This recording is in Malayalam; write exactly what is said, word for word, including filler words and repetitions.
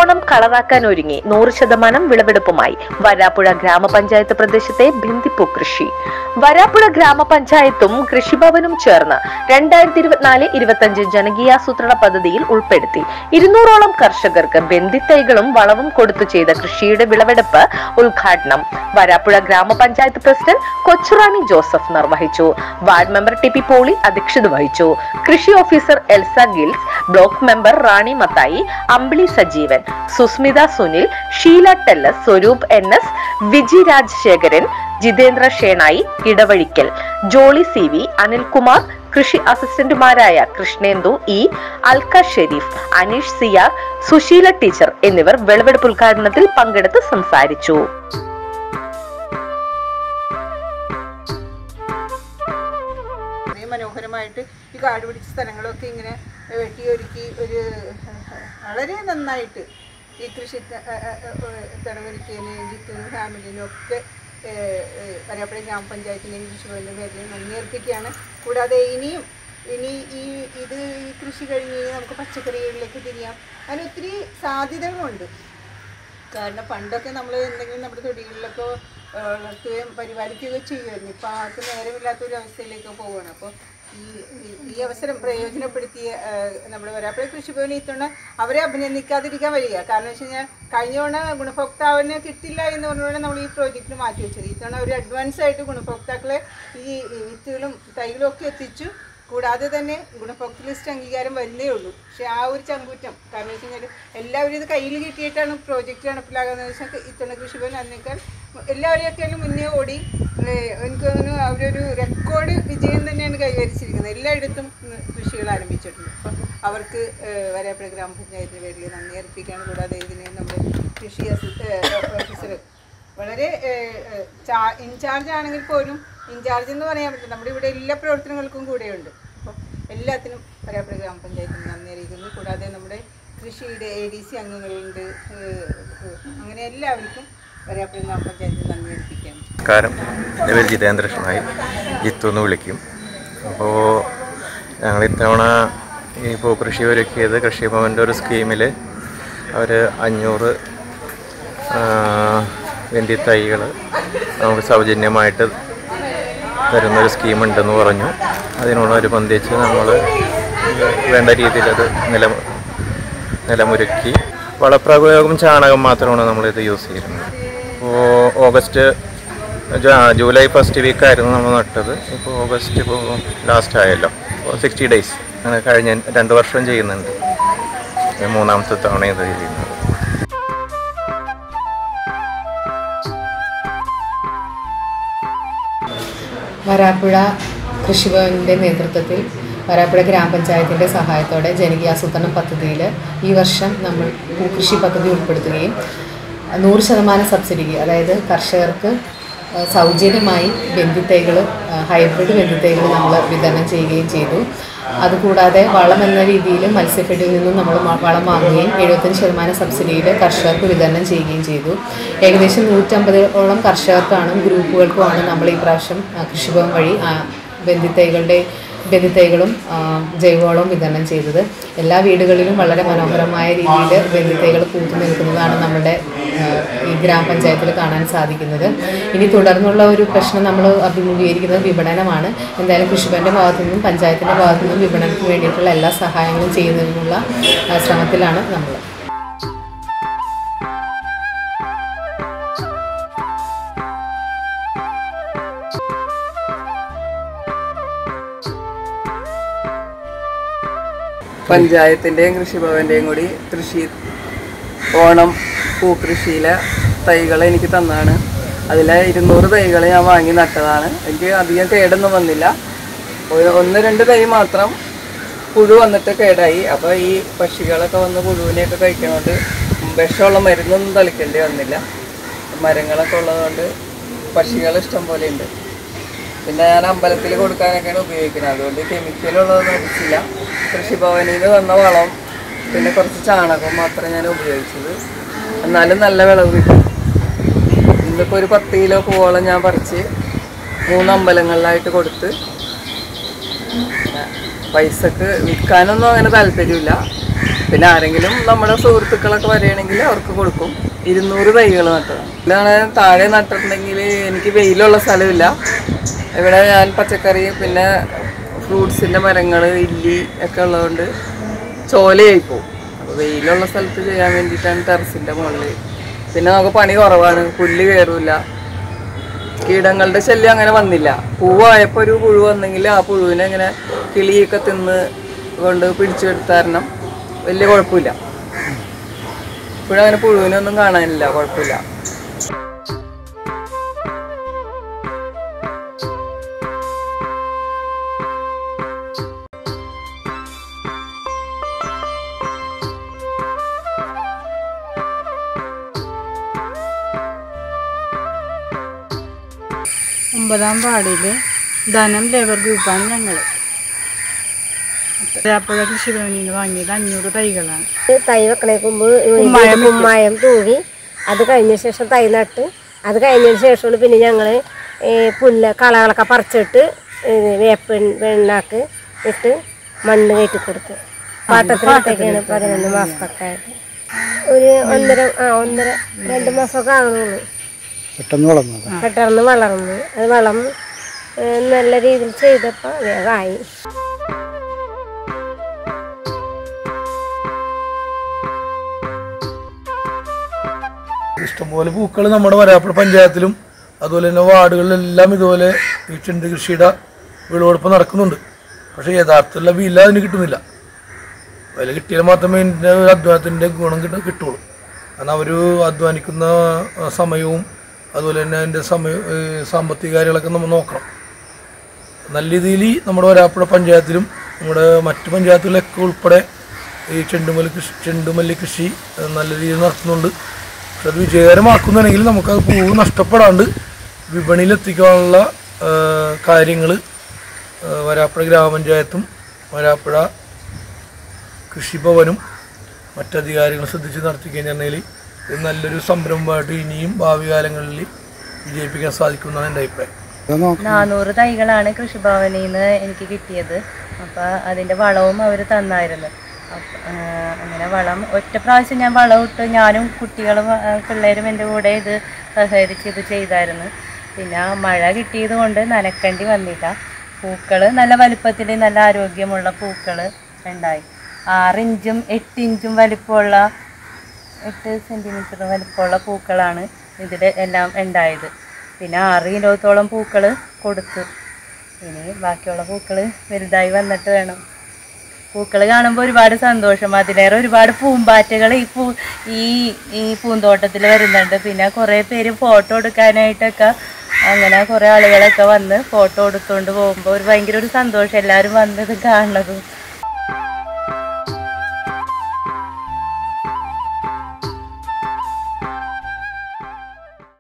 ഓണം കളറാക്കാൻ ഒരുങ്ങി നൂറ് ശതമാനം വിളവെടുപ്പുമായി വരാപ്പുഴ ഗ്രാമപഞ്ചായത്ത് പ്രദേശത്തെ ഭിന്തിപ്പൂ കൃഷി. വരാപ്പുഴ ഗ്രാമപഞ്ചായത്തും കൃഷിഭവനും ചേർന്ന് രണ്ടായിരത്തി ഇരുപത്തിനാല് ഇരുപത്തി അഞ്ച് ജനകീയാസൂത്രണ പദ്ധതിയിൽ ഉൾപ്പെടുത്തി ഇരുന്നൂറോളം കർഷകർക്ക് ബന്ധിത്തൈകളും വളവും കൊടുത്തു ചെയ്ത കൃഷിയുടെ വിളവെടുപ്പ് ഉദ്ഘാടനം വരാപ്പുഴ ഗ്രാമപഞ്ചായത്ത് പ്രസിഡന്റ് കൊച്ചുറാണി ജോസഫ് നിർവഹിച്ചു. Ward member T P Poly അധ്യക്ഷത വഹിച്ചു. കൃഷി officer Elsa Gils, block member Rani Mathai, Ambili Sajeevan, Susmitha Sunil, Sheela Tellus, Swaroop N S, Viji Rajasekharan, Jitendra Shenoy, Edavazhikkal, Jolly C V, Anilkumar, കൃഷി അസിസ്റ്റന്റുമാരായ കൃഷ്ണേന്ദു ഇ, അൽക്ക ഷെരീഫ്, അനീഷ് സിയാർ, സുശീല ടീച്ചർ എന്നിവർ വിളവെടുപ്പ് ഉദ്ഘാടനത്തിൽ പങ്കെടുത്ത് സംസാരിച്ചു. മനോഹരമായിട്ട് ഈ കാട് പിടിച്ച സ്ഥലങ്ങളൊക്കെ ഇങ്ങനെ വെട്ടിയൊരുക്കി ഒരു വളരെ നന്നായിട്ട് ഈ കൃഷി തടവരിക്കുന്നതിനും ജിത്തുവിനും ഫാമിലിനും ഒക്കെ വരാപ്പുഴ ഗ്രാമപഞ്ചായത്തിൻ്റെയും കൃഷിഭവൻ്റെ പേരിൽ നന്ദി അർപ്പിക്കുകയാണ്. കൂടാതെ ഇനിയും ഇനി ഈ ഇത് ഈ കൃഷി കഴിഞ്ഞ് നമുക്ക് പച്ചക്കറികളിലേക്ക് തിരിയാം. അതിന് ഒത്തിരി സാധ്യതകളുണ്ട്. കാരണം പണ്ടൊക്കെ നമ്മൾ എന്തെങ്കിലും നമ്മുടെ തൊടികളിലൊക്കെ വളർത്തുകയും പരിപാലിക്കുകയൊക്കെ ചെയ്യുമായിരുന്നു. ഇപ്പോൾ ആർക്കും നേരമില്ലാത്തൊരു അവസ്ഥയിലേക്ക് പോവുകയാണ്. അപ്പോൾ ഈ ഈ അവസരം പ്രയോജനപ്പെടുത്തിയ നമ്മുടെ വരാപ്പുഴ കൃഷിഭവൻ ഇത്തവണ അവരെ അഭിനന്ദിക്കാതിരിക്കാൻ വരിക. കാരണം വെച്ച് കഴിഞ്ഞാൽ കഴിഞ്ഞ തവണ ഗുണഭോക്താവിനെ കിട്ടില്ല എന്ന് പറഞ്ഞുകൊണ്ട് നമ്മൾ ഈ പ്രോജക്റ്റിന് മാറ്റി വെച്ചത്. ഇത്തവണ ഒരു അഡ്വാൻസ് ആയിട്ട് ഗുണഭോക്താക്കളെ ഈ വിത്തുകളും തൈകളും ഒക്കെ എത്തിച്ചു. കൂടാതെ തന്നെ ഗുണഭോക്തൃ ലിസ്റ്റ് അംഗീകാരം വരുന്നേ ഉള്ളൂ. പക്ഷേ ആ ഒരു ചങ്കൂറ്റം കാരണം വെച്ച് കഴിഞ്ഞാൽ എല്ലാവരും ഇത് കയ്യിൽ കിട്ടിയിട്ടാണ് പ്രോജക്റ്റ് നടപ്പിലാകുന്നത് വെച്ചാൽ ഇത്തവണ കൃഷിഭവൻ അതിനേക്കാൾ എല്ലാവരെയൊക്കെയാണ് മുന്നേ ഓടി എനിക്ക് തോന്നുന്നു അവരൊരു റെക്കോർഡ് വിജയം തന്നെയാണ് കൈവരിച്ചിരിക്കുന്നത്. എല്ലായിടത്തും കൃഷികൾ ആരംഭിച്ചിട്ടുണ്ട്. അപ്പം അവർക്ക് വരാപ്പുഴ ഗ്രാമപഞ്ചായത്തിൻ്റെ പേരിൽ നന്ദി അർപ്പിക്കുകയാണ്. കൂടാതെ ഇതിന് നമ്മുടെ കൃഷി ഓഫീസർ വളരെ ഇൻചാർജ് ആണെങ്കിൽ പോലും ഇൻചാർജ് എന്ന് പറയാൻ പറ്റില്ല, നമ്മുടെ ഇവിടെ എല്ലാ പ്രവർത്തനങ്ങൾക്കും കൂടെയുണ്ട്. അപ്പം എല്ലാത്തിനും വരാപ്പുഴ ഗ്രാമപഞ്ചായത്തിന് നന്ദി അറിയിക്കുന്നു. കൂടാതെ നമ്മുടെ കൃഷിയുടെ എ ഡി സി അംഗങ്ങളുണ്ട്. അങ്ങനെ എല്ലാവർക്കും വരാപ്പുഴ ഗ്രാമപഞ്ചായത്തിന് നന്ദി അറിയിക്കുകയാണ്. നമസ്കാരം, എൻ്റെ പേര് ജിതേന്ദ്രനായി, ജിത്തു എന്ന് വിളിക്കും. അപ്പോൾ ഞങ്ങൾ ഇത്തവണ ഈ പൂക്കൃഷി ഒരുക്കിയത് കൃഷിഭവൻ്റെ ഒരു സ്കീമിൽ അവർ അഞ്ഞൂറ് വെന്തി തൈകൾ നമുക്ക് സൗജന്യമായിട്ട് തരുന്നൊരു സ്കീമുണ്ടെന്ന് പറഞ്ഞു. അതിനോടനുബന്ധിച്ച് നമ്മൾ വേണ്ട രീതിയിലത് നില നിലമൊരുക്കി വളപ്രയോഗം ചാണകം മാത്രമാണ് നമ്മളിത് യൂസ് ചെയ്യുന്നത്. ഇപ്പോൾ ഓഗസ്റ്റ് ജൂലൈ ഫസ്റ്റ് വീക്കായിരുന്നു നമ്മൾ നട്ടത്. ഇപ്പോൾ ഓഗസ്റ്റ് ഇപ്പോൾ ലാസ്റ്റ് ആയല്ലോ. ഇപ്പോൾ സിക്സ്റ്റി ഡേയ്സ് അങ്ങനെ കഴിഞ്ഞ രണ്ട് വർഷം ചെയ്യുന്നുണ്ട്. മൂന്നാമത്തെ തവണ ഇത് ചെയ്യുന്നത്. വരാപ്പുഴ കൃഷിഭവൻ്റെ നേതൃത്വത്തിൽ വരാപ്പുഴ ഗ്രാമപഞ്ചായത്തിൻ്റെ സഹായത്തോടെ ജനകീയാസൂത്രണ പദ്ധതിയിൽ ഈ വർഷം നമ്മൾ പൂക്കൃഷി പദ്ധതി ഉൾപ്പെടുത്തുകയും നൂറ് ശതമാനം സബ്സിഡിക്ക്, അതായത് കർഷകർക്ക് സൗജന്യമായി ബന്ധിത്തൈകൾ, ഹൈബ്രിഡ് ബന്ധിത്തൈകൾ നമ്മൾ വിതരണം ചെയ്യുകയും ചെയ്തു. അതുകൂടാതെ വളം എന്ന രീതിയിൽ മത്സ്യഫെഡിൽ നിന്നും നമ്മൾ വളം വാങ്ങുകയും എഴുപത്തഞ്ച് ശതമാനം സബ്സിഡിയിൽ കർഷകർക്ക് വിതരണം ചെയ്യുകയും ചെയ്തു. ഏകദേശം നൂറ്റമ്പതോളം കർഷകർക്കാണ് ഗ്രൂപ്പുകൾക്കുമാണ് നമ്മൾ ഈ പ്രാവശ്യം കൃഷിഭവൻ വഴി ബന്ധിത്തൈകളുടെ ബന്ധിത്തൈകളും ജൈവവളവും വിതരണം ചെയ്തത്. എല്ലാ വീടുകളിലും വളരെ മനോഹരമായ രീതിയിൽ ബന്ധിത്തൈകൾ പൂത്തു നിൽക്കുന്നതാണ് നമ്മുടെ ഈ ഗ്രാമപഞ്ചായത്തിൽ കാണാൻ സാധിക്കുന്നത്. ഇനി തുടർന്നുള്ള ഒരു പ്രശ്നം നമ്മൾ അഭിമുഖീകരിക്കുന്നത് വിപണനമാണ്. എന്തായാലും കൃഷിഭവൻ്റെ ഭാഗത്തു നിന്നും പഞ്ചായത്തിൻ്റെ ഭാഗത്തു നിന്നും വിപണനത്തിന് വേണ്ടിയിട്ടുള്ള എല്ലാ സഹായങ്ങളും ചെയ്യുന്നതിനുള്ള ശ്രമത്തിലാണ് നമ്മൾ. പഞ്ചായത്തിൻ്റെയും കൃഷിഭവൻ്റെയും കൂടി കൃഷി ഓണം പൂക്കൃഷിയിലെ തൈകൾ എനിക്ക് തന്നാണ്. അതിലെ ഇരുന്നൂറ് തൈകൾ ഞാൻ വാങ്ങി നട്ടതാണ്. എനിക്ക് അധികം കേടൊന്നും വന്നില്ല. ഒന്ന് രണ്ട് തൈ മാത്രം പുഴു വന്നിട്ട് കേടായി. അപ്പോൾ ഈ പക്ഷികളൊക്കെ വന്ന് പുഴുവിനെയൊക്കെ കഴിക്കുന്നതുകൊണ്ട് വിഷമുള്ള മരുന്നൊന്നും തളിക്കേണ്ടി വന്നില്ല. മരങ്ങളൊക്കെ ഉള്ളതുകൊണ്ട് പക്ഷികൾ ഇഷ്ടം പോലെ ഉണ്ട്. പിന്നെ ഞാൻ അമ്പലത്തിൽ കൊടുക്കാനൊക്കെയാണ് ഉപയോഗിക്കുന്നത്. അതുകൊണ്ട് കെമിക്കലുള്ളതൊന്നും അടിച്ചില്ല. കൃഷിഭവനിൽ നിന്ന് വന്ന വളം പിന്നെ കുറച്ച് ചാണകം മാത്രമേ ഞാൻ ഉപയോഗിച്ചത്. എന്നാലും നല്ല വിളവ് കിട്ടും. ഇന്നിപ്പോൾ ഒരു പത്ത് കിലോ പൂവോളം ഞാൻ പറിച്ച് മൂന്ന് അമ്പലങ്ങളിലായിട്ട് കൊടുത്ത് പൈസക്ക് വിൽക്കാനൊന്നും അങ്ങനെ താല്പര്യമില്ല. പിന്നെ ആരെങ്കിലും നമ്മുടെ സുഹൃത്തുക്കളൊക്കെ വരികയാണെങ്കിൽ അവർക്ക് കൊടുക്കും. ഇരുന്നൂറ് തൈകൾ നട്ടതാണ്. ഇതാണ് താഴെ നട്ടിട്ടുണ്ടെങ്കിൽ എനിക്ക് വെയിലുള്ള സ്ഥലമില്ല. ഇവിടെ ഞാൻ പച്ചക്കറി പിന്നെ ഫ്രൂട്ട്സിൻ്റെ മരങ്ങൾ ഇല്ലി ഒക്കെ ഉള്ളതുകൊണ്ട് ചോലയായി പോകും. അപ്പോൾ വെയിലുള്ള സ്ഥലത്ത് ചെയ്യാൻ വേണ്ടിയിട്ടാണ് ടെറസിൻ്റെ മുകളിൽ. പിന്നെ നമുക്ക് പണി കുറവാണ്, പുല്ല് കയറില്ല, കീടങ്ങളുടെ ശല്യം അങ്ങനെ വന്നില്ല. പൂവായപ്പോൾ ഒരു പുഴു വന്നെങ്കിൽ ആ പുഴുവിനെ ഇങ്ങനെ കിളിയൊക്കെ തിന്ന് കൊണ്ട് പിടിച്ചെടുത്ത കാരണം വലിയ കുഴപ്പമില്ല. ഇപ്പോഴും അങ്ങനെ പുഴുവിനൊന്നും കാണാനില്ല, കുഴപ്പമില്ല. ഒമ്പതാം വാർഡിൽ ധനം ലേബർ ഗ്രൂപ്പാണ് ഞങ്ങൾ. വരാപ്പുഴ കൃഷിഭവനിൽ നിന്ന് വാങ്ങിയത് അഞ്ഞൂറ് തൈകളാണ്. തൈ വെക്കണേക്ക് മുമ്പ് കുമ്മായം തൂകി അത് കഴിഞ്ഞ ശേഷം തൈ നട്ട് അത് കഴിഞ്ഞതിന് ശേഷമാണ് പിന്നെ ഞങ്ങൾ പുല്ല് കളകളൊക്കെ പറിച്ചിട്ട് വേപ്പ് വെണ്ണാക്ക് ഇട്ട് മണ്ണ് കയറ്റി കൊടുത്തു. പാട്ടത്തിനടുത്തേക്കാണ് പതിനൊന്ന് മാസത്തൊക്കെ ആയിട്ട് ഒരു ഒന്നര ആ ഒന്നര രണ്ട് മാസമൊക്കെ ആകണുള്ളൂ. പെട്ടെന്ന് വളർന്നു പെട്ടെന്ന് വളർന്നു. അത് വളം നല്ല രീതിയിൽ ചെയ്തപ്പോൾ വേഗമായി. ഇഷ്ടംപോലെ പൂക്കൾ നമ്മുടെ വരാപ്പുഴ പഞ്ചായത്തിലും അതുപോലെ തന്നെ വാർഡുകളിലെല്ലാം ഇതുപോലെ ഈ ചെണ്ട് കൃഷിയുടെ വിളവെടുപ്പ് നടക്കുന്നുണ്ട്. പക്ഷേ യഥാർത്ഥത്തിലുള്ള വില അതിന് കിട്ടുന്നില്ല. വില കിട്ടിയാൽ മാത്രമേ ഇതിൻ്റെ അധ്വാനത്തിൻ്റെ ഗുണം കിട്ട കിട്ടുള്ളൂ. കാരണം അവർ അധ്വാനിക്കുന്ന സമയവും അതുപോലെ തന്നെ അതിൻ്റെ സമയ സാമ്പത്തിക കാര്യങ്ങളൊക്കെ നമ്മൾ നോക്കണം. നല്ല രീതിയിൽ നമ്മുടെ വരാപ്പുഴ പഞ്ചായത്തിലും നമ്മുടെ മറ്റ് പഞ്ചായത്തുകളിലൊക്കെ ഉൾപ്പെടെ ഈ ചെണ്ടുമല്ലി കൃഷി ചെണ്ടുമല്ലി കൃഷി നല്ല രീതിയിൽ നടത്തുന്നുണ്ട്. പക്ഷെ അത് വിജയകരമാക്കുന്നുണ്ടെങ്കിൽ നമുക്കത് പൂവ് നഷ്ടപ്പെടാണ്ട് വിപണിയിലെത്തിക്കാനുള്ള കാര്യങ്ങൾ വരാപ്പുഴ ഗ്രാമപഞ്ചായത്തും വരാപ്പുഴ കൃഷിഭവനും മറ്റധികാരികളും ശ്രദ്ധിച്ച് നടത്തി കഴിഞ്ഞാൽ ഇത് നല്ലൊരു സംരംഭമായിട്ട് ഇനിയും ഭാവി കാലങ്ങളിൽ വിജയിപ്പിക്കാൻ സാധിക്കുമെന്നാണ് എൻ്റെ അഭിപ്രായം. നാനൂറ് തൈകളാണ് കൃഷിഭവനിൽ നിന്ന് എനിക്ക് കിട്ടിയത്. അപ്പോൾ അതിൻ്റെ വളവും അവർ തന്നായിരുന്നു. അങ്ങനെ വളം ഒറ്റ പ്രാവശ്യം ഞാൻ വളം ഇട്ട് ഞാനും കുട്ടികളും പിള്ളേരും എൻ്റെ കൂടെ ഇത് സഹകരിച്ച് ഇത് ചെയ്തായിരുന്നു. പിന്നെ മഴ കിട്ടിയത് കൊണ്ട് നനക്കേണ്ടി വന്നില്ല. പൂക്കൾ നല്ല വലുപ്പത്തിൽ നല്ല ആരോഗ്യമുള്ള പൂക്കൾ ഉണ്ടായി. ആറിഞ്ചും എട്ടിഞ്ചും വലിപ്പമുള്ള എട്ട് സെൻറ്റിമീറ്റർ വലിപ്പമുള്ള പൂക്കളാണ് ഇതിൽ എല്ലാം ഉണ്ടായത്. പിന്നെ ആറ് കിലോത്തോളം പൂക്കൾ കൊടുത്തു. ഇനി ബാക്കിയുള്ള പൂക്കൾ വലുതായി വന്നിട്ട് വേണം. പൂക്കൾ കാണുമ്പോൾ ഒരുപാട് സന്തോഷം. അതിലേറെ ഒരുപാട് പൂമ്പാറ്റകൾ ഈ പൂ ഈ ഈ പൂന്തോട്ടത്തിൽ വരുന്നുണ്ട്. പിന്നെ കുറേ പേര് ഫോട്ടോ എടുക്കാനായിട്ടൊക്കെ അങ്ങനെ കുറേ ആളുകളൊക്കെ വന്ന് ഫോട്ടോ എടുത്തുകൊണ്ട് പോകുമ്പോൾ ഒരു ഭയങ്കര ഒരു സന്തോഷം എല്ലാവരും വന്നത് കാണുന്നതും